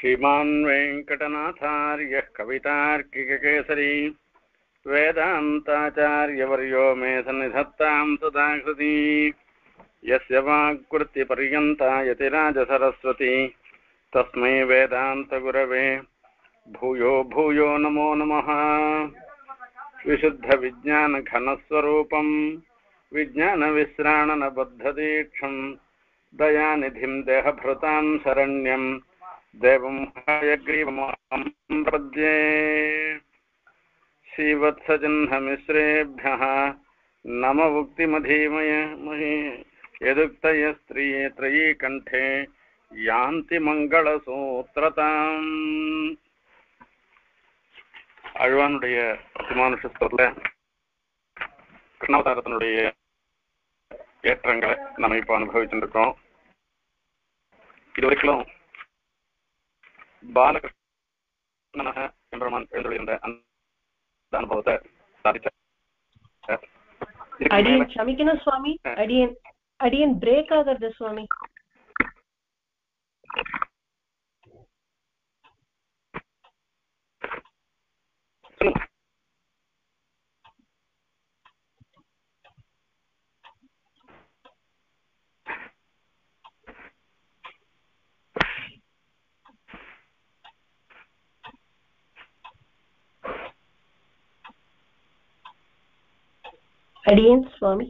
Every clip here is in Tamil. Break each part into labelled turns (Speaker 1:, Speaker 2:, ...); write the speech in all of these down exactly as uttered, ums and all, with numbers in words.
Speaker 1: श्रीमान् वेङ्कटनाथार्यः कवितार्किककेसरी वेदान्ताचार्यवर्यो मे सन्निधत्तां सदा हृदि यस्य वाक्कृतिपर्यन्ता यतिराजसरस्वती तस्मै वेदान्तगुरवे भूयो भूयो नमो नमः। विशुद्धविज्ञानघनस्वरूपं विज्ञानविश्राणनबद्धदीक्षं दयानिधिं देहभृतां शरण्यं देवं हयग्रीवमहं प्रपद्ये। श्रीवत्सजह्नमिश्रेभ्यः नमवुक्तिमधीमहि यदुक्तय स्त्रिये त्रयी कंठे यान्ति मंगलसूत्रताम्। அழ்வானுடைய அத்திமானுஷத்துல கிருஷ்ணாவதாரத்தினுடைய ஏற்றங்களை நம்ம இப்ப அனுபவிச்சுருக்கோம். இதுவரைக்கும் பாலகிருஷ்ணனாக எம்பெருமான் எழுந்துள்ள அந்த அனுபவத்தை சாதிச்ச
Speaker 2: அடியன் க்ஷமிக்கணும் சுவாமி, அடியன் அடியன் பிரேக் ஆகிறது சுவாமி. அடியன் சுவாமி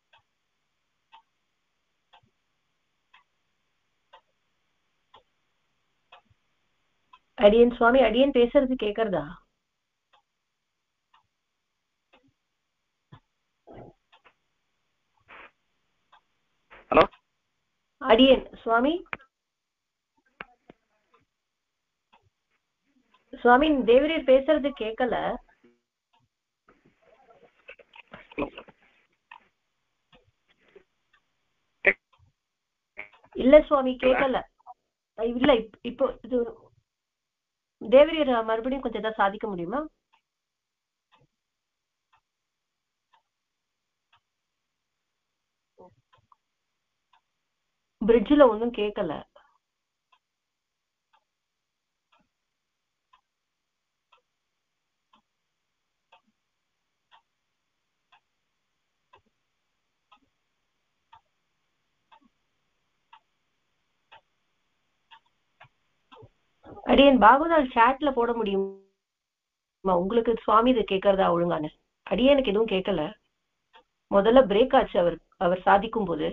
Speaker 2: அடியன் சுவாமி அடியன் பேசுறது கேக்குறதா?
Speaker 1: ஹலோ
Speaker 2: அடியன் சுவாமி சுவாமி தேவரீர் பேசுறது கேட்கல. இல்ல சுவாமி கேட்கல. இல்ல இப்போ இது தேவரீர் மறுபடியும் கொஞ்சம் ஏதாவது சாதிக்க முடியுமா? பிரிட்ஜ்ல ஒன்னும் கேட்கல. அடியன் பாகவதால் சாட்ல போட முடியுமா உங்களுக்கு? சுவாமி இது கேட்கறதா ஒழுங்கான? அடியனுக்கு எதுவும் கேட்கல. முதல்ல பிரேக் ஆச்சு அவர் அவர் சாதிக்கும் போது.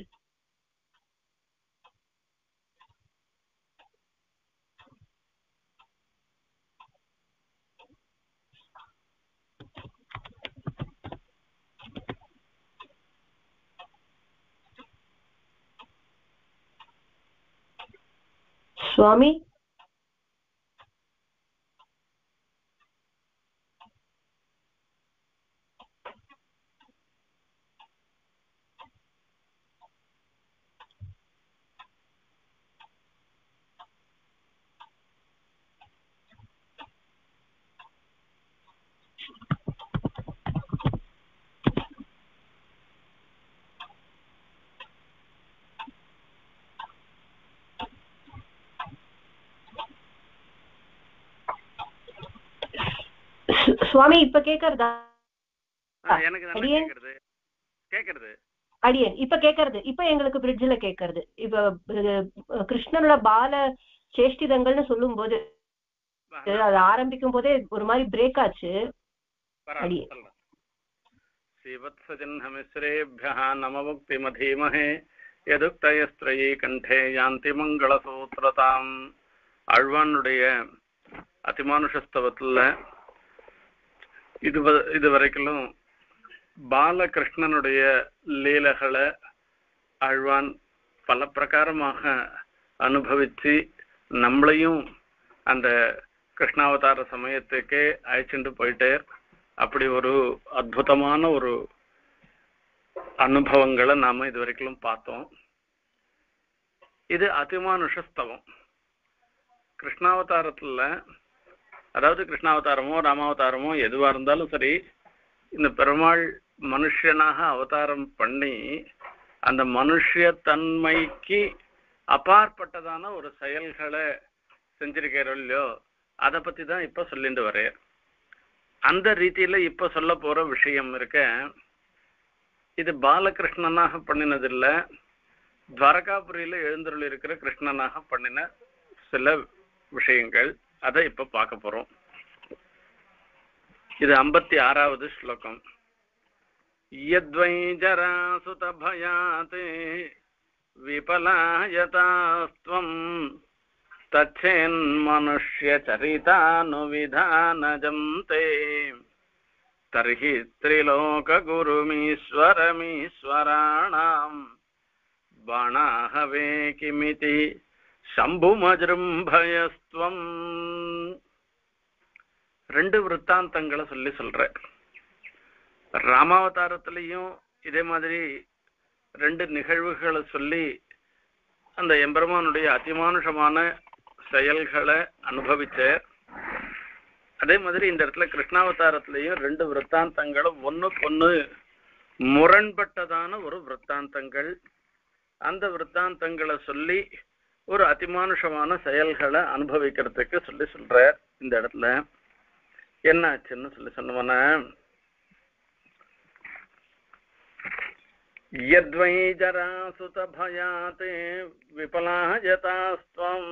Speaker 2: சுவாமி சுவாமி இப்ப கேக்குறதா? அடியன் இப்ப கேக்குறது. இப்ப எங்களுக்கு பிரிட்ஜ்ல கேக்குறது. இப்ப கிருஷ்ணனோட பால சேஷ்டிதங்கள்னு சொல்லும் போது அது ஆரம்பிக்கும் போதே ஒரு மாதிரி பிரேக் ஆச்சு.
Speaker 1: ஸ்ரீவத்சஜன்ஹமிஸ்ரேभ्यः நமமுக்திமதீமஹே யதுக்தயஸ்த்ரயீ கண்டே யாந்தி மங்களசூத்ரதாம். அழ்வானுடைய அதிமானுஷஸ்தவத்துல இது இது வரைக்கும் பாலகிருஷ்ணனுடைய லீலைகளை அழ்வான் பல பிரகாரமாக அனுபவிச்சு நம்மளையும் அந்த கிருஷ்ணாவதார சமயத்துக்கே அழைச்சிட்டு போயிட்டே அப்படி ஒரு அற்புதமான ஒரு அனுபவங்களை நாம இது வரைக்கும் பார்த்தோம். இது அதிமானுஷஸ்தவம். கிருஷ்ணாவதாரத்துல அதாவது கிருஷ்ணாவதாரமோ ராமாவதாரமோ எதுவா இருந்தாலும் சரி, இந்த பெருமாள் மனுஷனாக அவதாரம் பண்ணி அந்த மனுஷ தன்மைக்கு அப்பாற்பட்டதான ஒரு செயல்களை செஞ்சிருக்காரோ இல்லையோ அதை பத்தி தான் இப்ப சொல்லிட்டு வரேன். அந்த ரீதியில இப்ப சொல்ல போற விஷயம் இருக்க, இது பாலகிருஷ்ணனாக பண்ணினதில்ல, துவாரகாபுரியில எழுந்தருள் இருக்கிற கிருஷ்ணனாக பண்ணின சில விஷயங்கள். அதை இப்ப பார்க்க போறோம். இது ஐம்பத்தி ஆறாவது ஸ்லோகம். யத்வை ஜராசுத பயாதே விபலாயதாஸ்த்வம் தச்சேன் மனுஷ்ய சரிதானுவிதானஜம் தே தர்ஹி த்ரிலோக குருமீஸ்வரமீஸ்வராணாம் பாணாஹவே கிமிதி சம்புமஜ்ரும்பயஸ்துவம். ரெண்டு விற்த்தாந்தங்களை சொல்லி சொல்ற. ராமாவதாரத்திலையும் இதே மாதிரி ரெண்டு நிகழ்வுகளை சொல்லி அந்த எம்பெருமானுடைய அதிமானுஷமான செயல்களை அனுபவிச்ச. அதே மாதிரி இந்த இடத்துல கிருஷ்ணாவதாரத்திலையும் ரெண்டு விற்த்தாந்தங்களும் ஒண்ணுக்கு ஒண்ணு முரண்பட்டதான ஒரு விற்த்தாந்தங்கள். அந்த விற்த்தாந்தங்களை சொல்லி ஒரு அதிமானுஷமான செயல்களை அனுபவிக்கிறதுக்கு சொல்லி சொல்ற. இந்த இடத்துல என்ன ஆச்சுன்னு சொல்லி சொன்னவன, யத்வை ஜராசுத பயாதே விபலாயதாஸ்த்வம்.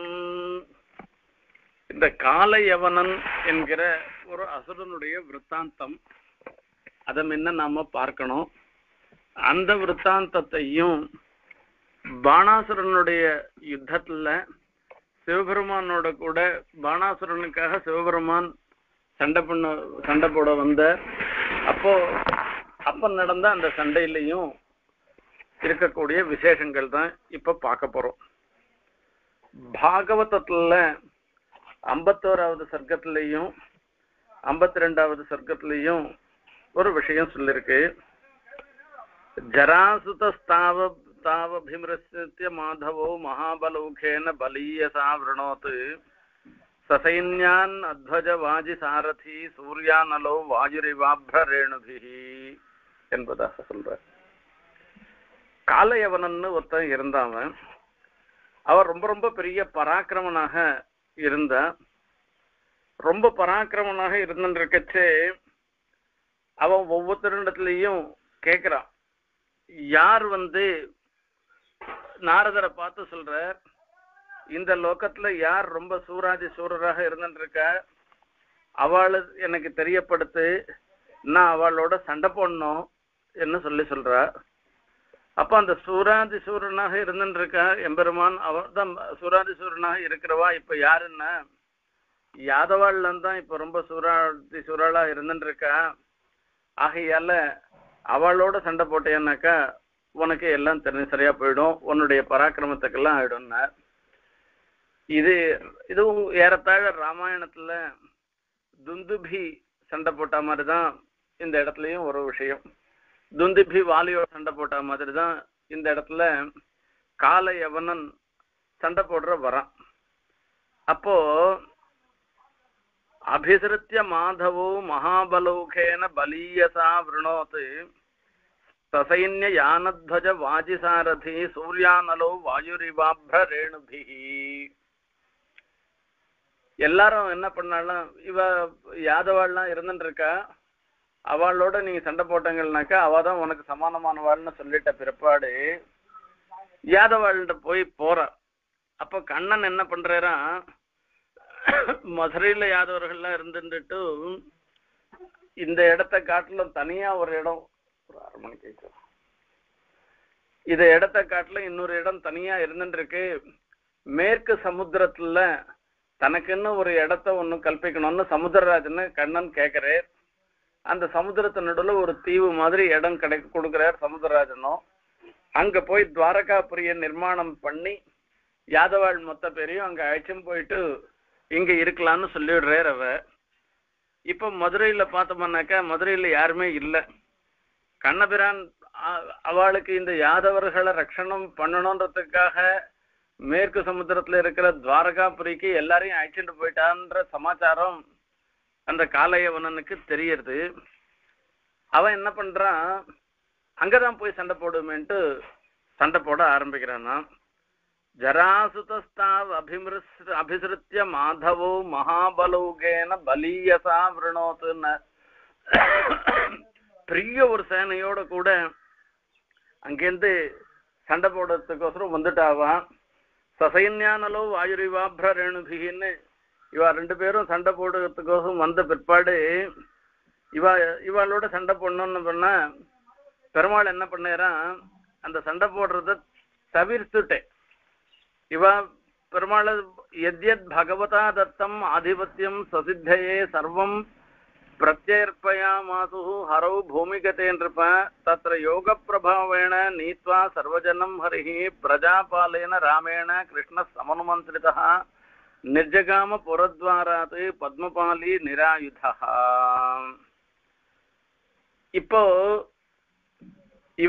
Speaker 1: இந்த காலயவனன் என்கிற ஒரு அசுரனுடைய விற்த்தாந்தம், அதை முன்ன நாம பார்க்கணும். அந்த விற்த்தாந்தத்தையும் பாணாசுரனுடைய யுத்தத்துல சிவபெருமானோட கூட பாணாசுரனுக்காக சிவபெருமான் சண்டை பண்ண சண்டை போட வந்த அப்போ அப்ப நடந்த அந்த சண்டையிலையும் இருக்கக்கூடிய விசேஷங்கள் தான் இப்ப பார்க்க போறோம். பாகவதத்துல ஐம்பத்தோராவது சர்க்கத்திலையும் ஐம்பத்தி ரெண்டாவது சர்க்கத்திலையும் ஒரு விஷயம் சொல்லிருக்கு. ஜராசுதாவ தாவபிமிருஷ்ய மாதவோ மகாபலௌகேன பலீயசா விரணோத் சசைன்யான் அத்வஜ வாஜி சாரதி சூர்யானலோ வாயுரிவாப்ரேணுபிஹி என்பதாக சொல்ற. காலயவனன்னு ஒருத்தன் இருந்தாவன். அவர் ரொம்ப ரொம்ப பெரிய பராக்கிரமனாக இருந்த. ரொம்ப பராக்கிரமனாக இருந்துருக்கச்சே அவன் ஒவ்வொருத்தரிடத்துலயும் கேட்கிறான். யார் வந்து நாரதரை பார்த்து சொல்ற, இந்த லோகத்துல யார் ரொம்ப சூராதி சூரராக இருந்துருக்க, அவளை எனக்கு தெரியப்படுத்து, நான் அவளோட சண்டை போடணும் என்ன சொல்லி சொல்ற. அப்ப அந்த சூராதி சூரனாக இருந்துருக்க எம்பெருமான் அவர் தான் சூராதி சூரனாக இருக்கிறவா. இப்ப யாருன்னா யாதவாள்ல தான் இப்ப ரொம்ப சூராதி சூறாளா இருந்துருக்கா. ஆகையால அவளோட சண்டை போட்டேன்னாக்கா உனக்கு எல்லாம் தெரிஞ்சு சரியா போயிடும், உன்னுடைய பராக்கிரமத்துக்கெல்லாம் ஆயிடும்னா. இது இதுவும் ஏறத்தாழ ராமாயணத்துல துந்துபி சண்டை போட்ட மாதிரிதான் இந்த இடத்துலயும் ஒரு விஷயம். துந்துபி வாலியோட சண்டை போட்ட மாதிரி தான் இந்த இடத்துல காலயவனன் சண்டை போடுற வரான். அப்போ அபிசிருத்திய மாதவோ மகாபலௌகேன பலீயசா விரணோத் சசைன்ய யானத்வஜ வாஜிசாரதி சூர்யானலோ வாயுரிவாப்ரேணுபிஹி. எல்லாரும் என்ன பண்ணாலும் இவ யாதவாள்லாம் இருந்துட்டு இருக்கா, அவளோட நீங்க சண்டை போட்டங்கள்னாக்கா அவ தான் உனக்கு சமானமானவாள்னு சொல்லிட்ட பிற்பாடு யாதவாள்கிட்ட போய் போற. அப்ப கண்ணன் என்ன பண்றாரா, மதுரையில யாதவர்கள்லாம் இருந்துட்டு இந்த இடத்த காட்டிலும் தனியா ஒரு இடம், ஒரு அரை மணி கேட்கும், இந்த இடத்த காட்டிலும் இன்னொரு இடம் தனியா இருந்துட்டு இருக்கு. மேற்கு சமுத்திரத்துல தனக்குன்னு ஒரு இடத்த ஒண்ணு கல்பிக்கணும்னு சமுத்திரராஜன்னு கண்ணன் கேட்கிறார். அந்த சமுத்திரத்து நடுவில் ஒரு தீவு மாதிரி இடம் கிடை கொடுக்கிறார் சமுத்திரராஜனும். அங்க போய் துவாரகாபுரிய நிர்மாணம் பண்ணி யாதவாள் மொத்த பேரையும் அங்க அழைச்சும் போயிட்டு இங்க இருக்கலாம்னு சொல்லிவிடுறார் அவ. இப்ப மதுரையில பார்த்தோம்னாக்கா மதுரையில யாருமே இல்லை. கண்ணபிரான் அவளுக்கு இந்த யாதவர்களை ரட்சணம் பண்ணணுன்றதுக்காக மேற்கு சமுத்திரத்துல இருக்கிற துவாரகாபுரிக்கு எல்லாரையும் அழைச்சிட்டு போயிட்டான்ற சமாச்சாரம் அந்த காலயவனனுக்கு தெரியறது. அவன் என்ன பண்றான், அங்கதான் போய் சண்டை போடுமேன்ட்டு சண்டை போட ஆரம்பிக்கிறானா. ஜராசுதஸ்தாவ் அபிமிருஸ் அபிசிருத்திய மாதவோ மகாபலௌகேன பலீயசா விருணோத்துன்னு பெரிய ஒரு சேனையோட கூட அங்கேருந்து சண்டை போடுறதுக்கோசரம் வந்துட்டாவா. சசைன்யானலோ வாயுரிவாப்ர ரேணுபிகின்னு இவா ரெண்டு பேரும் சண்டை போடுறதுக்கோசரம் வந்த பிற்பாடு இவா இவாளோட சண்டை போடணும்னு பண்ணா பெருமாள் என்ன பண்ணாரான், அந்த சண்டை போடுறத தவிர்த்துட்டேன். இவா பெருமாள் எத்யத் பகவதா தத்தம் ஆதிபத்தியம் சசித்தையே சர்வம் பிரத்யர்ப்பயாமாசு ஹரௌ பூமிகதேன்றிருப்ப தத்ர யோக பிரபாவேண நீத்வா சர்வஜனம் ஹரிஹி பிரஜாபாலேன ராமேண கிருஷ்ண சமனுமந்திரிதா நிர்ஜகாம புரத்வாராத் பத்மபாலி நிராயுதா. இப்போ இவ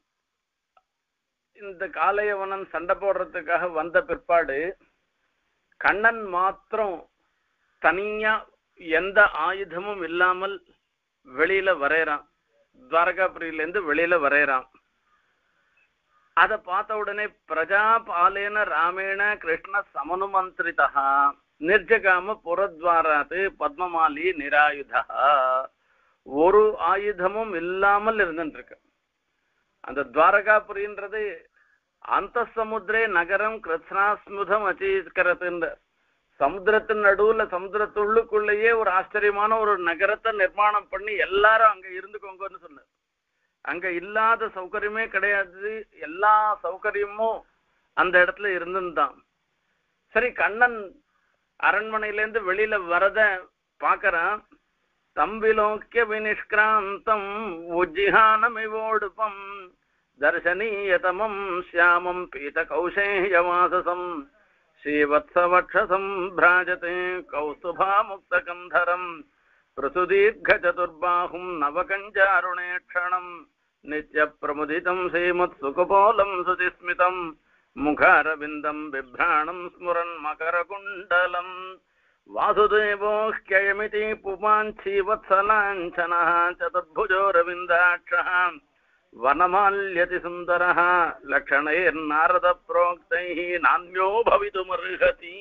Speaker 1: இந்த காளையவனன் சண்டை போடுறதுக்காக வந்த பிற்பாடு கண்ணன் மாத்திரம் தனியா எந்த ஆயுதமும் இல்லாமல் வெளியில வரையறான். துவாரகாபுரியிலேருந்து வெளியில வரையறான். அதை பார்த்த உடனே பிரஜாபாலேன ராமேண கிருஷ்ண சமனுமந்திரிதா நிர்ஜகாம புரத்வாராத் பத்மமாலி நிராயுதா. ஒரு ஆயுதமும் இல்லாமல் இருந்துருக்கு. அந்த துவாரகாபுரின்றது அந்த சமுத்திரே நகரம் கிருஷ்ணாஸ்முதம் அச்சீகரத்து, சமுத்திரத்தின் நடுவுல சமுத்திரத்துள்ளுக்குள்ளேயே ஒரு ஆச்சரியமான ஒரு நகரத்தை நிர்மாணம் பண்ணி எல்லாரும் அங்க இருந்துக்கோங்கன்னு சொன்னார். அங்க இல்லாத சௌகரியமே கிடையாது, எல்லா சௌகரியமும் அந்த இடத்துல இருந்துதான். சரி, கண்ணன் அரண்மனையிலேருந்து வெளியில வரத பாக்குறான். தம்பிலோக்கிய வினிஷ்கிராந்தம் உஜ்ஜிஹானமிவோடுபம் தர்சனீயதமம் சியாமம் பீத கௌசேயவாசசம் ஸ்ரீவத்சவக்ஷசம் பிராஜதே கௌஸ்துபா முக்தகந்தரம் பிரசுதீர்க்க சதுர்பாஹும் நவகஞ்சாருணேக்ஷணம் நித்ய பிரமுதிதம் ஸ்ரீமத் சுகபோலம் சுதிஸ்மிதம் முகாரவிந்தம் பிப்ராணம் ஸ்முரன் மகரகுண்டலம் வாசுதேவோஹ்யயமிதி புமாஞ்சி வத்சலாஞ்சனः சதுர்புஜோ ரவிந்தாட்சः வனமால்யதி சுந்தரः லக்ஷணைர்நாரத ப்ரோக்தைः நான்யோ பவிதுமர்ஹதி.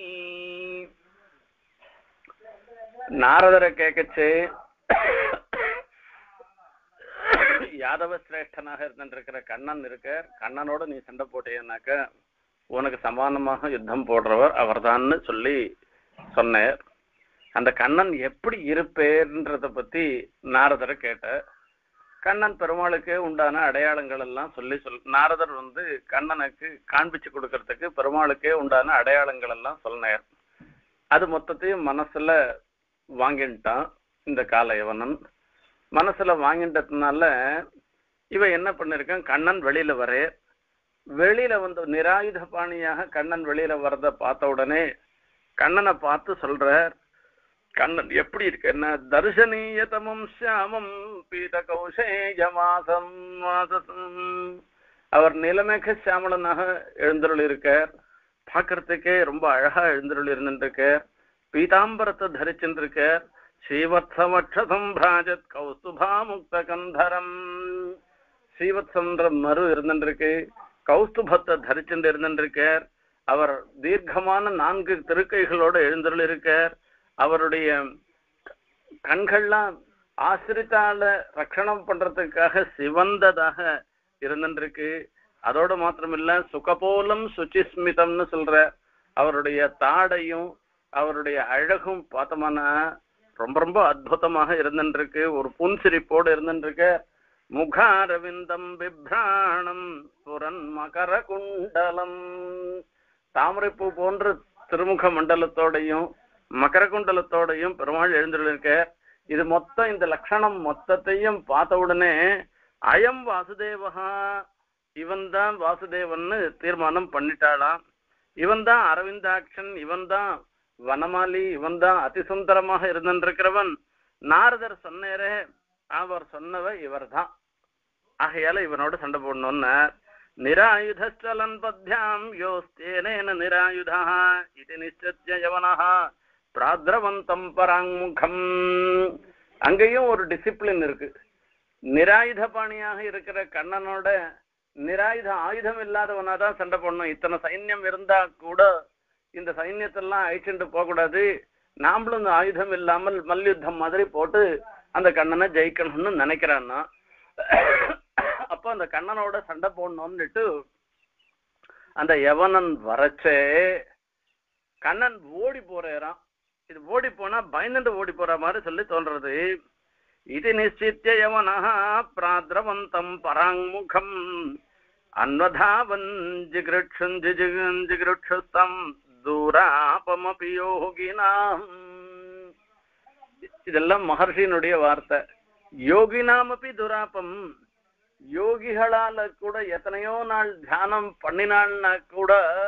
Speaker 1: நாரதரை கேட்கச்சு, யாதவ சிரேஷ்டனாக இருந்திருக்கிற கண்ணன் இருக்க, கண்ணனோட நீ சண்டை போட்டேன்னாக்க உனக்கு சமானமாக யுத்தம் போடுறவர் அவர்தான்னு சொல்லி சொன்னார். அந்த கண்ணன் எப்படி இருப்பேன்றத பத்தி நாரதரை கேட்ட. கண்ணன் பெருமாளுக்கு உண்டான அடையாளங்கள் எல்லாம் சொல்லி சொல் நாரதர் வந்து கண்ணனுக்கு காண்பிச்சு கொடுக்கறதுக்கு பெருமாளுக்கே உண்டான அடையாளங்கள் எல்லாம் சொன்னார். அது மொத்தத்தையும் மனசுல வாங்கிட்டான் இந்த காளையவனன். மனசுல வாங்கிட்டதுனால இவன் என்ன பண்ணிருக்கான், கண்ணன் வெளியில வர வெளியில வந்து நிராயுத பாணியாக கண்ணன் வெளியில வரத பார்த்த உடனே கண்ணனை பார்த்து சொல்றார், கண்ணன் எப்படி இருக்குன்னா தர்சனீயதமம் சியாமம் பீத கௌசேயமாசம் வாசசம். அவர் நிலமேக சியாமலனாக எழுந்தருள் இருக்கார். பார்க்கறதுக்கே ரொம்ப அழகா எழுந்தருள் இருந்துருக்கார். பீதாம்பரத்தை தரிச்சுருக்கார். ஸ்ரீவத்சவக்ஷசம் பிராஜத் கௌஸ்துபா முக்த கந்தரம். ஸ்ரீவத்சன்ற மறு இருந்துருக்கு. கௌஸ்துபத்தை தரிச்சுட்டு இருந்துருக்கார். அவர் தீர்க்கமான நான்கு திருக்கைகளோட எழுந்தருள் இருக்கார். அவருடைய கண்கள்லாம் ஆசிரித்தால ரட்சணம் பண்றதுக்காக சிவந்ததாக இருந்துருக்கு. அதோட மாத்திரமில்ல சுகபோலம் சுச்சிஸ்மிதம்னு சொல்ற அவருடைய தாடையும் அவருடைய அழகும் பார்த்தோம்னா ரொம்ப ரொம்ப அற்புதமாக இருந்துருக்கு. ஒரு புன்சிரிப்போடு இருந்துருக்கு. முகாரவிந்தம் பிப்ராணம் புரன் மகர குண்டலம். தாமரைப்பூ போன்ற திருமுக மண்டலத்தோடையும் மகர குண்டலத்தோடையும் பெருமாள் எழுந்திருக்க. இது மொத்தம் இந்த லட்சணம் மொத்தத்தையும் பார்த்த உடனே அயம் வாசுதேவகா, இவன் தான் வாசுதேவன்னு தீர்மானம் பண்ணிட்டாளாம். இவன் தான் அரவிந்தாட்சன், இவன் தான் வனமாலி, இவன் தான் அதிசுந்தரமாக இருந்திருக்கிறவன். நாரதர் சொன்னேரே, அவர் சொன்னவ இவர் தான். ஆகையால இவனோட சண்டை போடணும்னு நிராயுதலன் பத்யாம் யோஸ்தேனேன நிராயுதா இது நிச்சய யவனஹா பிராத்ரவந்தம் பராங்முகம். அங்கேயும் ஒரு டிசிப்ளின் இருக்கு. நிராயுத பாணியாக இருக்கிற கண்ணனோட நிராயுதம் ஆயுதம் இல்லாதவனாதான் சண்டை போடணும். இத்தனை சைன்யம் இருந்தா கூட இந்த சைன்யத்தெல்லாம் அழிச்சுட்டு போக கூடாது, நாமளும் இந்த ஆயுதம் இல்லாமல் மல்யுத்தம் மாதிரி போட்டு அந்த கண்ணனை ஜெயிக்கணும்னு நினைக்கிறான்னா. அப்ப அந்த கண்ணனோட சண்டை போடணும்னுட்டு அந்த யவனன் வரச்சே கண்ணன் ஓடி போறான். இது ஓடி போனா பயந்துட்டு ஓடி போற மாதிரி சொல்லி தோன்றது. இது நிச்சித்ய யவனா பிராத்ரவந்தம் பராங்முகம் அன்வதாவன் ஜிகிருட்சும் ஜிகிருட்சுஸ்தம் தூராபமபி யோகினாம். இதெல்லாம் மகர்ஷியினுடைய வார்த்தை. யோகினாமபி துராபம், யோகிகளால கூட எத்தனையோ நாள் தியானம் பண்ணினாள்னா கூட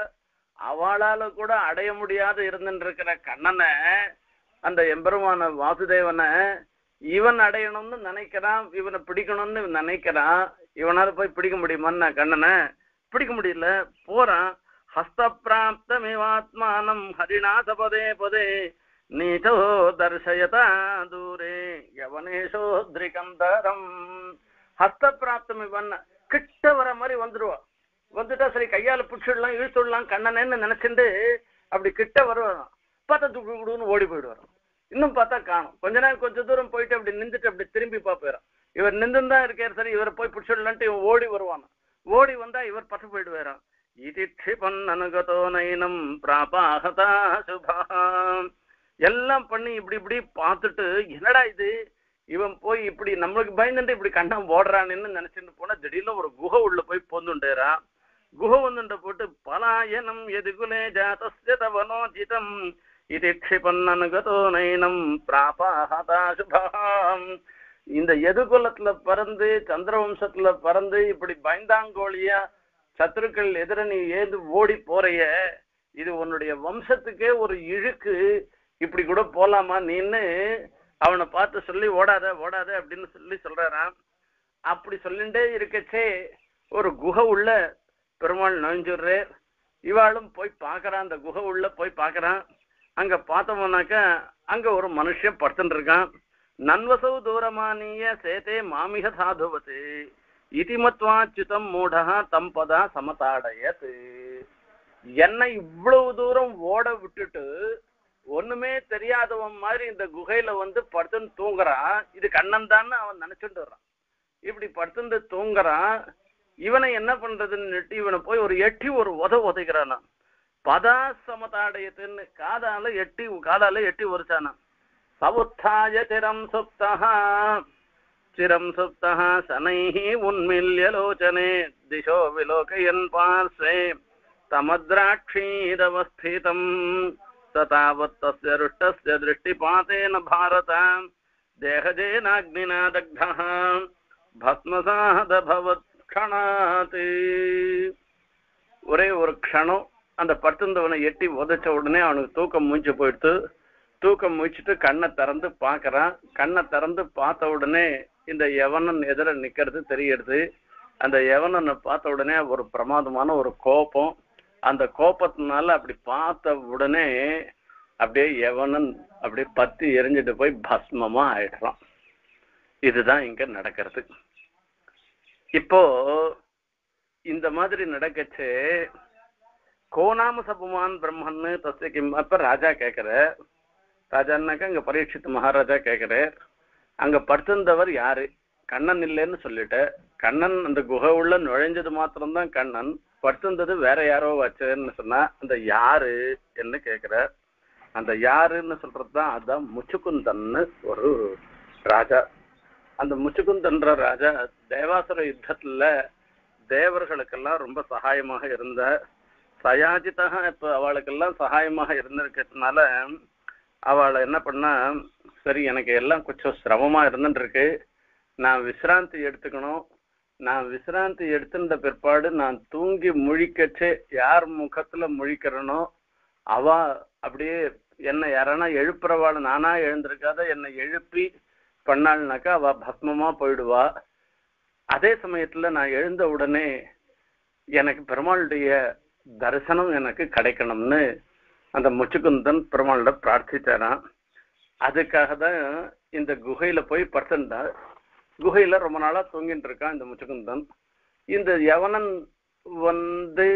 Speaker 1: அவளால கூட அடைய முடியாது இருந்துட்டு இருக்கிற கண்ணனை, அந்த எம்பெருமான வாசுதேவனை இவன் அடையணும்னு நினைக்கிறான், இவனை பிடிக்கணும்னு நினைக்கிறான். இவனால போய் பிடிக்க முடியுமான்னு கண்ணனை பிடிக்க முடியல, போறான். ஹஸ்த பிராப்தமிவாத்மானம் ஹரிநாதபதே பதே நீதோ தர்சயதா தூரே யவனேஷோத்ரிகம் தரம். ஹஸ்த பிராப்தம் இவன் கிட்ட வர மாதிரி வந்துடுவா. வந்துட்டா சரி கையால பிடிச்சிடலாம் இழுத்துடலாம் கண்ணனேன்னு நினைச்சுட்டு அப்படி கிட்ட வருவான். பார்த்தா துக்குன்னு ஓடி போயிடுவார். இன்னும் பார்த்தா காணும். கொஞ்ச நேரம் கொஞ்சம் தூரம் போயிட்டு அப்படி நின்றுட்டு அப்படி திரும்பி பார்ப்பாரான். இவர் நின்றுதான் இருக்காரு, சரி இவரை போய் பிடிச்சிடலான்ட்டு இவன் ஓடி வருவான். ஓடி வந்தா இவர் பட்டு போயிடுவாரான். இதிட்சிபன் அனுகதோ நைனம் பிராபாகதா சுபாம். எல்லாம் பண்ணி இப்படி இப்படி பார்த்துட்டு என்னடா இது இவன் போய் இப்படி நம்மளுக்கு பயந்துட்டு இப்படி கண்ணம் ஓடுறான்னு நினைச்சுட்டு போனா திடீர்னு ஒரு குகை உள்ள போய் பொந்துண்டேறான். குகை வந்துட்ட போட்டு பலாயனம் எதுகுலே ஜாதஸ்ய தவனோஜிதம் இதிட்சிபன் அனுகதோ நைனம் பிராபாகதா சுபாம். இந்த எதுகுலத்துல பிறந்து சந்திரவம்சத்துல பிறந்து இப்படி பயந்தாங்கோழியா சத்துருக்கள் எதிர நீ ஏது ஓடி போறைய, இது உன்னுடைய வம்சத்துக்கே ஒரு இழுக்கு, இப்படி கூட போலாமா நீன்னு அவனை பார்த்து சொல்லி ஓடாத ஓடாத அப்படின்னு சொல்லி சொல்றாராம். அப்படி சொல்லிண்டே இருக்கச்சே ஒரு குகை உள்ள பெருமாள் நுழைஞ்சுடுறே. இவாளும் போய் பார்க்கறான், அந்த குகை உள்ள போய் பார்க்கறான். அங்க பார்த்தோம்னாக்கா அங்க ஒரு மனுஷன் படுத்துட்டு இருக்கான். நன்வசௌ தூரமானிய சேதே மாமிக சாதுவத்து இதிமத்வாச்சுதம் மூடா தம்பதா சமதாடயத்து. என்னை இவ்வளவு தூரம் ஓட விட்டுட்டு ஒண்ணுமே தெரியாதவன் மாதிரி இந்த குகையில வந்து படுத்துன்னு தூங்குறான். இது கண்ணன் தான் அவன் நினைச்சுட்டு வர்றான். இப்படி படுத்துட்டு தூங்குறான். இவனை என்ன பண்றதுன்னு இவனை போய் ஒரு எட்டி ஒரு உத உதைக்கிறானா. பதா சமதாடயத்துன்னு காதால எட்டி காதால எட்டி ஒருச்சானா. சவுத்தாய சிரம் சுப்தா சிரம் சுப்தா சனைஹி உன்மில்யலோச்சனே திசோ விலோகயன் பார்ஸ்வே தமத்ராட்சீதவஸ்திதம் ததாவத் தஸ்ய ருஷ்டஸ்ய திருஷ்டிபாதேன பாரத தேகஜேனாக்னினா தக்தः பஸ்மசாதபவத் க்ஷணாத். ஒரே ஒரு க்ஷணம் அந்த படுத்திருந்தவனை எட்டி உதைச்ச உடனே அவனுக்கு தூக்கம் மூச்சு போயிடுத்து. தூக்கம் முடிச்சுட்டு கண்ணை திறந்து பார்க்கறான். கண்ணை திறந்து பார்த்த உடனே இந்த யவனன் எதிர நிக்கிறது தெரியுது. அந்த யவனனை பார்த்த உடனே ஒரு பிரமாதமான ஒரு கோபம். அந்த கோபத்தினால அப்படி பார்த்த உடனே அப்படியே யவனன் அப்படியே பத்தி எரிஞ்சிட்டு போய் பஸ்மமா ஆயிடுறான். இதுதான் இங்க நடக்கிறது. இப்போ இந்த மாதிரி நடக்கச்சு கோநாம சபுமான் பிரம்மன்னு தஸ்யக்கிம். அப்ப ராஜா கேட்கிற, ராஜான்னாக்கா அங்க பரீட்சித் மகாராஜா கேட்கிறார், அங்க படுத்திருந்தவர் யாரு? கண்ணன் இல்லைன்னு சொல்லிட்ட. கண்ணன் அந்த குகை உள்ள நுழைஞ்சது மாத்திரம்தான் கண்ணன், படுத்திருந்தது வேற யாரோ வச்சேன்னு சொன்னா அந்த யாரு என்ன கேட்கிற. அந்த யாருன்னு சொல்றதுதான் அதான் முச்சுக்குந்தன்னு ஒரு ராஜா. அந்த முச்சுக்குந்தன்ற ராஜா தேவாசுர யுத்தத்துல தேவர்களுக்கெல்லாம் ரொம்ப சகாயமாக இருந்த சயாஜிதா. இப்ப அவளுக்கெல்லாம் சகாயமாக இருந்திருக்கிறதுனால அவளை என்ன பண்ணா, சரி எனக்கு எல்லாம் கொஞ்சம் சிரமமா இருந்துட்டு இருக்கு, நான் விசிராந்தி எடுத்துக்கணும். நான் விசிராந்தி எடுத்துட்ட பிற்பாடு நான் தூங்கி முழிக்கச்சே யார் முகத்துல முழிக்கிறனோ அவ அப்படியே என்னை யாரானா எழுப்புறவாள், நானா எழுந்திருக்காத என்னை எழுப்பி பண்ணாள்னாக்கா அவ பஸ்மமா போயிடுவா. அதே சமயத்துல நான் எழுந்த உடனே எனக்கு பெருமாளுடைய தரிசனம் எனக்கு கிடைக்கணும்னு அந்த முச்சுக்குந்தன் பெருமாளோட பிரார்த்திச்சாரான். அதுக்காக தான் இந்த குகையில போய் படுத்துட்டா. குகையில ரொம்ப நாளா தூங்கிட்டு இருக்கான் இந்த முச்சுக்குந்தன். இந்த யவனன் வந்து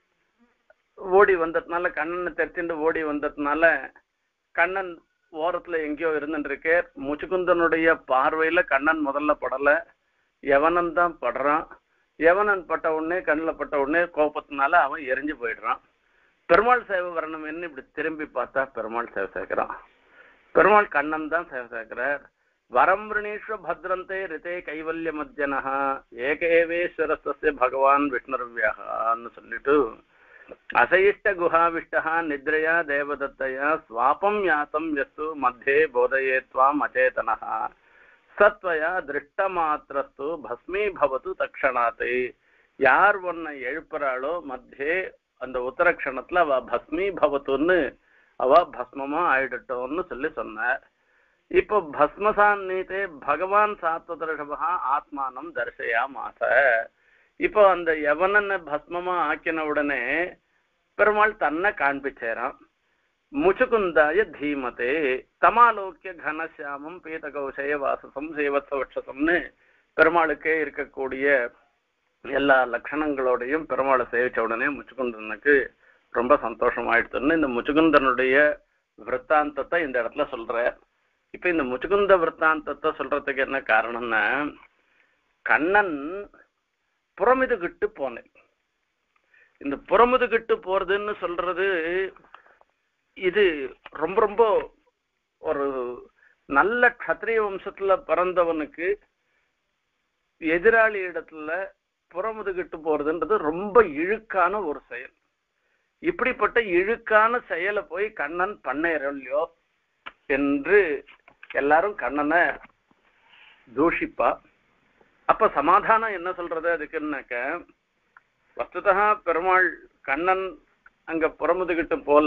Speaker 1: ஓடி வந்ததுனால கண்ணனை தெரிச்சுட்டு ஓடி வந்ததுனால கண்ணன் ஓரத்துல எங்கேயோ இருந்துருக்கு. முச்சுக்குந்தனுடைய பார்வையில கண்ணன் முதல்ல படல, யவனன் தான் படுறான். யவனன் பட்ட உடனே கண்ணில் பட்ட உடனே கோபத்தினால அவன் எரிஞ்சு போயிடுறான். பெருமாள் சேவை வரணும்னு இப்படி திரும்பி பார்த்தா பெருமாள் சேவை சேர்க்கிறான். பெருமாள் கண்ணன் தான் சேவை சேர்க்கிறார். வரம்பிரணீஸ்வ பத்ரந்தே ரிதே கைவல்ய மத்தியனஹா ஏகேவேஸ்வரஸ்ய பகவான் விஷ்ணுர்வியான்னு சொல்லிட்டு அசயிஷ்ட குஹாவிஷ்டா நித்ரயா தேவதத்தையா ஸ்வாபம் யாத்தம் யஸ்து மத்தியே போதயேத்வாம் அச்சேதனஹா சத்வயா திருஷ்ட மாத்திரஸ்து பஸ்மீ பவது தக்ஷணாத்து. யார் ஒன்னை எழுப்புறாளோ மத்தியே அந்த உத்தரக்ஷணத்துல அவ பஸ்மீ பவத்துன்னு அவ பஸ்மமா ஆயிடட்டோம்னு சொல்லி சொன்னார். இப்போ பஸ்மசான் நீத்தே பகவான் சாத்வதர்ஷபா ஆத்மானம் தர்சயா மாச. இப்போ அந்த யவனனை பஸ்மமா ஆக்கின உடனே பெருமாள் தன்னை காண்பிச்சேரான். முச்சுக்குந்தாய தீமதே தமாலோக்கிய கனசியாமம் பீதகௌசய வாசசம் சேவத்வட்சசம்னு பெருமாளுக்கே இருக்கக்கூடிய எல்லா லட்சணங்களோடையும் பெருமாளை சேவிச்ச உடனே முச்சுக்குந்தனுக்கு ரொம்ப சந்தோஷம் ஆயிடுச்சுன்னு இந்த முச்சுக்குந்தனுடைய விற்த்தாந்தத்தை இந்த இடத்துல சொல்ற. இப்ப இந்த முச்சுக்குந்த விற்த்தாந்தத்தை சொல்றதுக்கு என்ன காரணம்னா, கண்ணன் புறமிதுகிட்டு போனேன். இந்த புறமுதுகிட்டு போறதுன்னு சொல்றது இது ரொம்ப ரொம்ப ஒரு நல்ல க்ஷத்ரிய வம்சத்துல பிறந்தவனுக்கு எதிராளி இடத்துல புறமுதுகிட்டு போறதுன்றது ரொம்ப இழுக்கான ஒரு செயல். இப்படிப்பட்ட இழுக்கான செயலை போய் கண்ணன் பண்ணையோ என்று எல்லாரும் கண்ணனை தூஷிப்பா. அப்ப சமாதானம் என்ன சொல்றது அதுக்குன்னாக்க, வஸ்துதா பெருமாள் கண்ணன் அங்க புறமுதுகிட்டு போல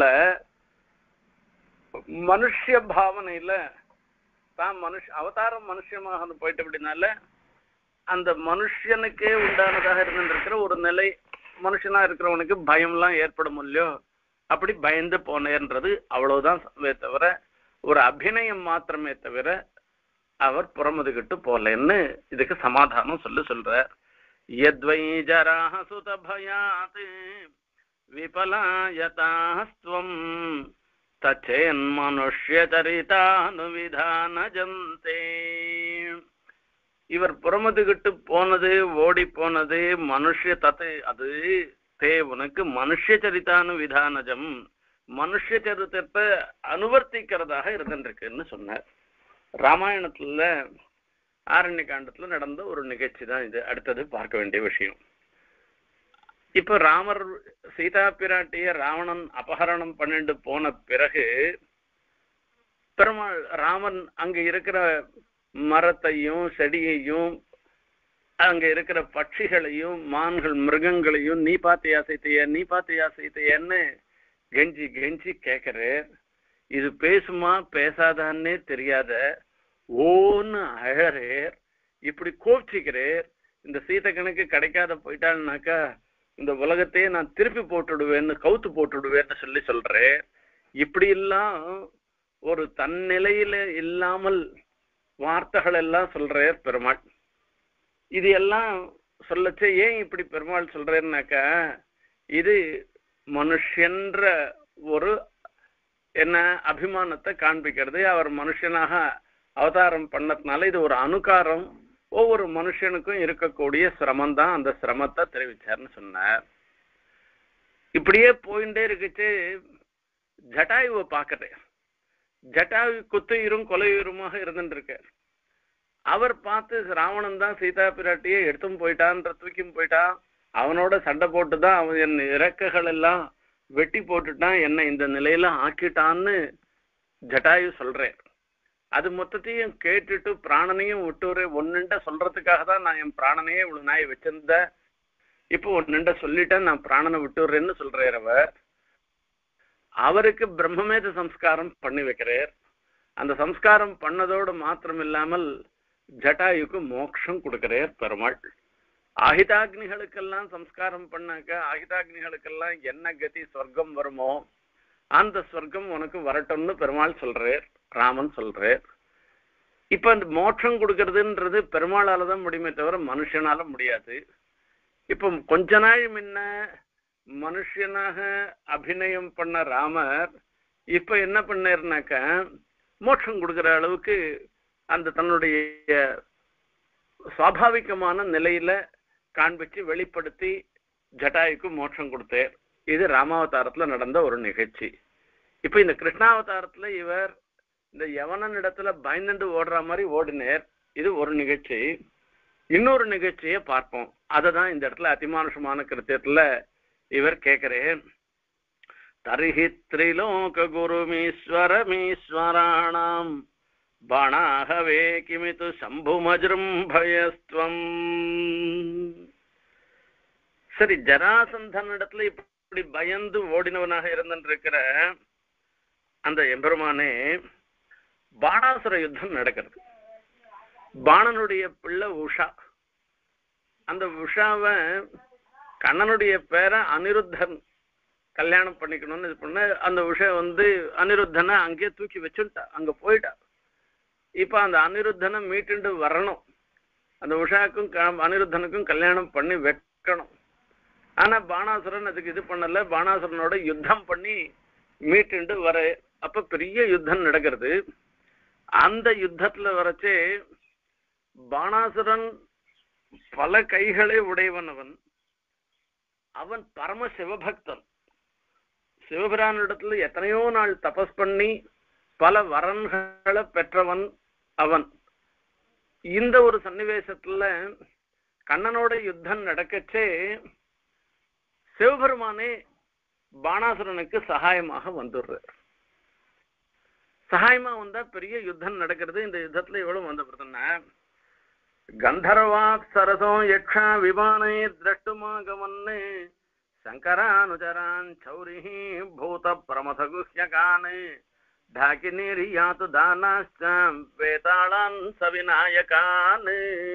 Speaker 1: மனுஷ பாவனையில தான் மனுஷ அவதாரம் மனுஷமாக போயிட்டு அப்படின்னால அந்த மனுஷனுக்கே உண்டானதாக இருந்துருக்கிற ஒரு நிலை, மனுஷனா இருக்கிறவனுக்கு பயம்லாம் ஏற்படும் இல்லையோ, அப்படி பயந்து போனேன்றது அவ்வளவுதான் தவிர ஒரு அபிநயம் மாத்திரமே தவிர அவர் புறமுதுகிட்டு போலன்னு இதுக்கு சமாதானம் சொல்லி சொல்றார். யத்வை ஜராஹ சுத பயாத் விபலாயதாஸ்த்வம் தச்சேன் மனுஷ்ய சரிதானுவிதானஜந்தே. இவர் புறமுதுகிட்டு போனது, ஓடி போனது மனுஷ்ய தத்து, அது தே உனக்கு மனுஷ்ய சரிதானு விதானஜம், மனுஷ சரித்திரத்தை அனுவர்த்திக்கிறதாக இருந்துருக்குன்னு சொன்னார். ராமாயணத்துல ஆரண்ய காண்டத்துல நடந்த ஒரு நிகழ்ச்சி தான் இது. அடுத்தது பார்க்க வேண்டிய விஷயம். இப்ப ராமர் சீதா பிராட்டிய ராவணன் அபகரணம் பண்ணிட்டு போன பிறகு பெருமாள் ராமன் அங்க இருக்கிற மரத்தையும் செடியையும் அங்க இருக்கிற பட்சிகளையும் மான்கள் மிருகங்களையும் நீ பாத்தியா சீத்தைய நீ பாத்தியா சீத்தையன்னு கெஞ்சி கெஞ்சி கேட்கிறார். இது பேசுமா பேசாதான்னே தெரியாத ஓன்னு அழறேர், இப்படி கோபிச்சுக்கிறேர். இந்த சீத்தை கணக்கு கிடைக்காத போயிட்டாள்னாக்கா இந்த உலகத்தையே நான் திருப்பி போட்டுடுவேன்னு கவுத்து போட்டுடுவேன்னு சொல்லி சொல்றேன். இப்படி எல்லாம் ஒரு தன்னிலையில இல்லாமல் வார்த்தைகள் எல்லாம் சொல்றார் பெருமாள். இது எல்லாம் சொல்லச்சே ஏன் இப்படி பெருமாள் சொல்றேன்னாக்கா, இது மனுஷன்ற ஒரு என்ன அபிமானத்தை காண்பிக்கிறது. அவர் மனுஷனாக அவதாரம் பண்ணதுனால இது ஒரு அனுகாரம், ஒவ்வொரு மனுஷனுக்கும் இருக்கக்கூடிய சிரமம் தான், அந்த சிரமத்தை தெரிவிச்சார்னு சொன்னார். இப்படியே போயிட்டே இருக்குச்சு. ஜட்டாயுவை பார்க்கிறேன். ஜட்டாயு குத்துயிரும் கொலையுருமாக இருந்துருக்கார். அவர் பார்த்து ராவணன் தான் சீதா பிராட்டியை எடுத்தும் போயிட்டான்ற தூக்கியும் போயிட்டான், அவனோட சண்டை போட்டுதான் அவன் என் இறக்கைகள் எல்லாம் வெட்டி போட்டுட்டான், என்னை இந்த நிலையில ஆக்கிட்டான்னு ஜட்டாயு சொல்றேன். அது மொத்தத்தையும் கேட்டுட்டு பிராணனையும் விட்டுரு ஒன்னுண்ட சொல்றதுக்காக தான் நான் என் பிராணனையே இவ்வளவு நாய் வச்சிருந்தேன், இப்போ ஒன்னுண்ட சொல்லிட்டேன் நான் பிராணனை விட்டுறேன்னு சொல்றார். அவர் அவருக்கு பிரம்மமேத சம்ஸ்காரம் பண்ணி வைக்கிறார். அந்த சம்ஸ்காரம் பண்ணதோடு மாத்திரம் இல்லாமல் ஜட்டாயுக்கு மோட்சம் கொடுக்கிறார் பெருமாள். ஆஹிதாக்னிகளுக்கெல்லாம் சம்ஸ்காரம் பண்ணாக்க ஆஹிதாக்னிகளுக்கெல்லாம் என்ன கதி சொர்க்கம் வருமோ அந்த சொர்க்கம் உனக்கு வரட்டும்னு பெருமாள் சொல்றார், ராமன் சொல்றார். இப்ப அந்த மோட்சம் கொடுக்கறதுன்றது பெருமாளால தான் முடியுமே தவிர மனுஷனால முடியாது. இப்ப கொஞ்ச நாள் முன்ன மனுஷனாக அபிநயம் பண்ண ராமர் இப்ப என்ன பண்ணாருனாக்க மோட்சம் கொடுக்கிற அளவுக்கு அந்த தன்னுடைய சுவாபாவிகமான நிலையில காண்பிச்சு வெளிப்படுத்தி ஜட்டாயுக்கு மோட்சம் கொடுத்தார். இது ராமாவதாரத்துல நடந்த ஒரு நிகழ்ச்சி. இப்ப இந்த கிருஷ்ணாவதாரத்துல இவர் இந்த யவனன் இடத்துல பயந்துண்டு ஓடுற மாதிரி ஓடினார். இது ஒரு நிகழ்ச்சி. இன்னொரு நிகழ்ச்சியை பார்ப்போம். அததான் இந்த இடத்துல அதிமானுஷமான கிருத்தியத்துல இவர் கேட்கிறேன். தரிஹி திரிலோக குருமீஸ்வரமீஸ்வராணாம் பாணாகவே கிமிது சம்புமஜ்ரும்பயஸ்துவம். சரி, ஜராசந்தன் இடத்துல இப்படி பயந்து ஓடினவனாக இருந்திருக்கிற அந்த எம்பெருமானே, பாணாசுர யுத்தம் நடக்கிறது. பாணனுடைய பிள்ளை உஷா. அந்த உஷாவை கண்ணனுடைய பேரை அனிருத்தன் கல்யாணம் பண்ணிக்கணும்னு இது பண்ண அந்த உஷா வந்து அனிருத்தனை அங்கேயே தூக்கி வச்சுட்டா, அங்க போயிட்டா. இப்ப அந்த அனிருத்தனை மீட்டுண்டு வரணும். அந்த உஷாக்கும் அனிருத்தனுக்கும் கல்யாணம் பண்ணி வைக்கணும். ஆனா பாணாசுரன் அதுக்கு இது பண்ணல. பாணாசுரனோட யுத்தம் பண்ணி மீட்டுண்டு வர அப்ப பெரிய யுத்தம் நடக்கிறது. அந்த யுத்தத்துல வரச்சே பாணாசுரன் பல கைகளை உடையவன். அவன் அவன் பரம சிவபக்தன். சிவபிரானிடத்துல எத்தனையோ நாள் தபஸ் பண்ணி பல வரன்களை பெற்றவன் அவன். இந்த ஒரு சன்னிவேசத்துல கண்ணனோட யுத்தம் நடக்கச்சே சிவபெருமானே பாணாசுரனுக்கு சகாயமாக வந்துடுறார். சகாயமா வந்தா பெரிய யுத்தம் நடக்கிறது. இந்த யுத்தத்துல எவ்வளவு வந்தப்படுதுன்னா, கந்தர்வாத் சரசோ யக்ஷா விமானை திரஷ்டுமாகமன்னு சங்கரானுச்சரான் சௌரிஹி பூத பிரமதகுஹ்யகான் ढाकिनीरियातु दानाश्चां वेताळान् सविनायकान्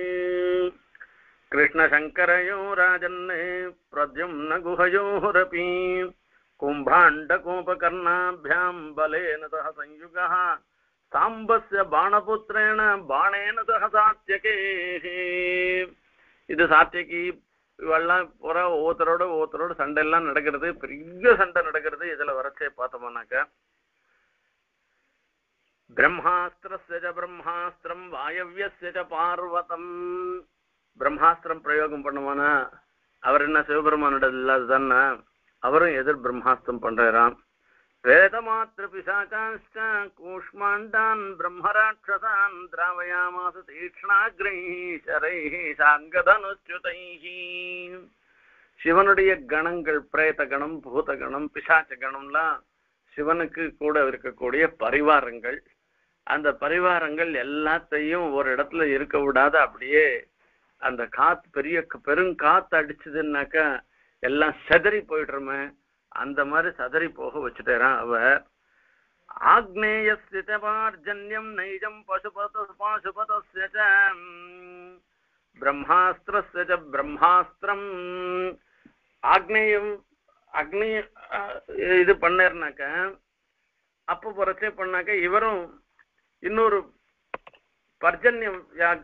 Speaker 1: कृष्णशङ्करयो राजन् प्रद्युम्न गुहयोरपि कुम्भाण्डकोपकर्णाभ्यां बलेन सह संयुगः साम्बस्य बाणपुत्रेण बाणेन सह सात्यकेः. இது சாத்தியகி இவெல்லாம் புற ஒவ்வொருத்தரோட ஒவ்வொருத்தரோட சண்டை எல்லாம் நடக்கிறது. பெரிய சண்டை நடக்கிறது. இதுல வரச்சே பார்த்தோம்னாக்க பிரம்மாஸ்திரஸ்ய ச பிரம்மாஸ்திரம் வாயவ்யஸ்ய ச பார்வதம். பிரம்மாஸ்திரம் பிரயோகம் பண்ணுவானா அவர் என்ன சிவபெருமானோட இல்லாததானே, அவரும் எதிர் பிரம்மாஸ்திரம் பண்றாராம். வேதமாத்திர பிசாசான்ச்ச கூஷ்மாண்டான் பிரம்மராட்சசான் திராவயாமாச தீக்ஷ்ணாக்ரைஹி ஷரைஹி சாங்கதனுச்யுதைஹி. சிவனுடைய கணங்கள் பிரேத கணம் பூத கணம் பிசாச்ச கணம்லாம் சிவனுக்கு கூட இருக்கக்கூடிய பரிவாரங்கள். அந்த பரிவாரங்கள் எல்லாத்தையும் ஒரு இடத்துல இருக்க விடாத அப்படியே அந்த காத்து பெரிய பெருங்காத்து அடிச்சதுன்னாக்கா எல்லாம் செதறி போயிடுறோமே, அந்த மாதிரி சதறி போக வச்சுட்டேரான் அவர். ஆக்னேயஸ்திதபார்ஜன்யம் நைஜம் பசுபத பாசுபதஸ்ய ச பிரம்மாஸ்திரஸ்ய ச பிரம்மாஸ்திரம். ஆக்னேயம் அக்னி இது பண்ணாருனாக்க அப்ப புறச்சே பண்ணாக்க இவரும் இன்னொரு பர்ஜன்யம்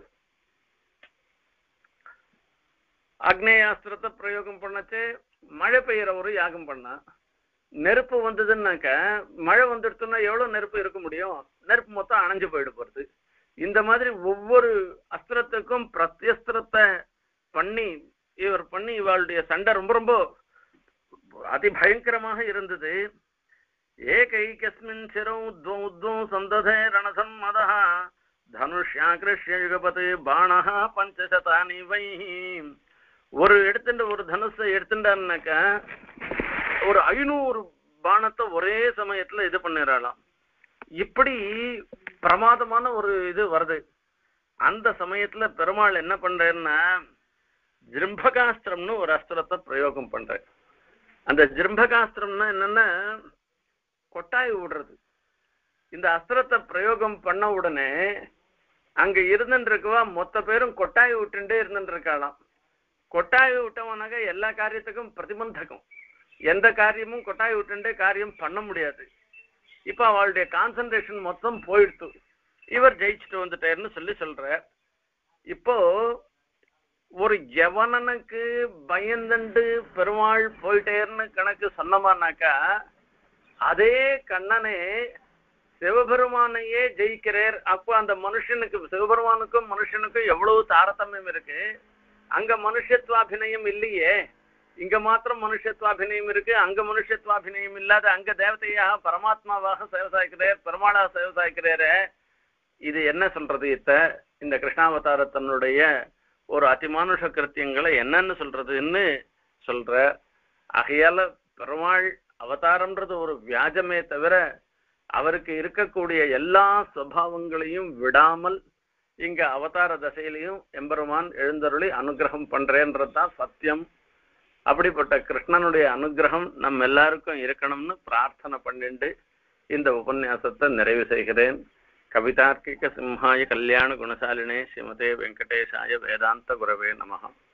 Speaker 1: அக்னேயாஸ்திரத்தை பிரயோகம் பண்ணச்சே மழை பெய்யற ஒரு யாகம் பண்ணா. நெருப்பு வந்ததுன்னாக்க மழை வந்துடுச்சுன்னா எவ்வளவு நெருப்பு இருக்க முடியும்? நெருப்பு மொத்தம் அணைஞ்சு போயிடு போறது. இந்த மாதிரி ஒவ்வொரு அஸ்திரத்துக்கும் பிரத்யஸ்திரத்தை பண்ணி இவர் பண்ணி இவளுடைய சண்டை ரொம்ப ரொம்ப அதிபயங்கரமாக இருந்தது. ஏகைகஸ்மின் சிரௌ த்வௌ த்வௌ சந்ததே ரணசம்மதஹ தனுஷ்யாக்ருஷ்ய யுகபதே பாணஹ பஞ்சசதானி வைஹி. ஒரு எடுத்துட்டு ஒரு தனுஷை எடுத்துட்டான்னாக்க ஒரு ஐநூறு பானத்தை ஒரே சமயத்துல இது பண்ணிடலாம். இப்படி பிரமாதமான ஒரு இது வருது. அந்த சமயத்துல பெருமாள் என்ன பண்றேன்னா ஜிம்பகாஸ்திரம்னு ஒரு அஸ்திரத்தை பிரயோகம் பண்ற. அந்த ஜிம்பகாஸ்திரம்னா என்னன்னா கொட்டாய் விடுறது. இந்த அஸ்திரத்தை பிரயோகம் பண்ண உடனே அங்க இருந்துருக்குவா மொத்த பேரும் கொட்டாய் விட்டுட்டே இருந்துருக்காளாம். கொட்டாய் விட்டவனாக எல்லா காரியத்துக்கும் பிரதிபந்தகம். எந்த காரியமும் கொட்டாய் விட்டுட்டே காரியம் பண்ண முடியாது. இப்ப அவளுடைய கான்சன்ட்ரேஷன் மொத்தம் போயிடுத்து. இவர் ஜெயிச்சுட்டு வந்துட்டாருன்னு சொல்லி சொல்ற. இப்போ ஒரு யவனனுக்கு பயந்துண்டு பெருமாள் போயிட்டேர்னு கணக்கு சொன்னமானாக்கா அதே கண்ணனே சிவபெருமானையே ஜெயிக்கிறார். அப்போ அந்த மனுஷனுக்கு சிவபெருமானுக்கும் மனுஷனுக்கும் எவ்வளவு தாரதமியம் இருக்கு. அங்க மனுஷத்வாபிநயம் இல்லையே, இங்க மாத்திரம் மனுஷத்வாபிநயம் இருக்கு. அங்க மனுஷத்வாபிநயம் இல்லாத அங்க தேவதையாக பரமாத்மாவாக சேவை சாய்க்கிறார், பெருமாளாக சேவை சாய்க்கிறாரு. இது என்ன சொல்றது? இத்த இந்த கிருஷ்ணாவதாரத்தினுடைய ஒரு அதிமானுஷ கிருத்தியங்களை என்னன்னு சொல்றதுன்னு சொல்ற. ஆகையால பெருமாள் அவதாரம்ன்றது ஒரு வியாஜமே தவிர அவருக்கு இருக்கக்கூடிய எல்லா சுபாவங்களையும் விடாமல் இங்க அவதார தசையிலையும் எம்பெருமான் எழுந்தருளி அனுகிரகம் பண்றேன்றதுதான் சத்தியம். அப்படிப்பட்ட கிருஷ்ணனுடைய அனுகிரகம் நம்ம எல்லாருக்கும் இருக்கணும்னு பிரார்த்தனை பண்ணிட்டு இந்த உபன்யாசத்தை நிறைவு செய்கிறேன். கவிதார்க்கிக சிம்ஹாய கல்யாண குணசாலினே ஸ்ரீமதே வெங்கடேஷாய வேதாந்த குரவே நமஹ.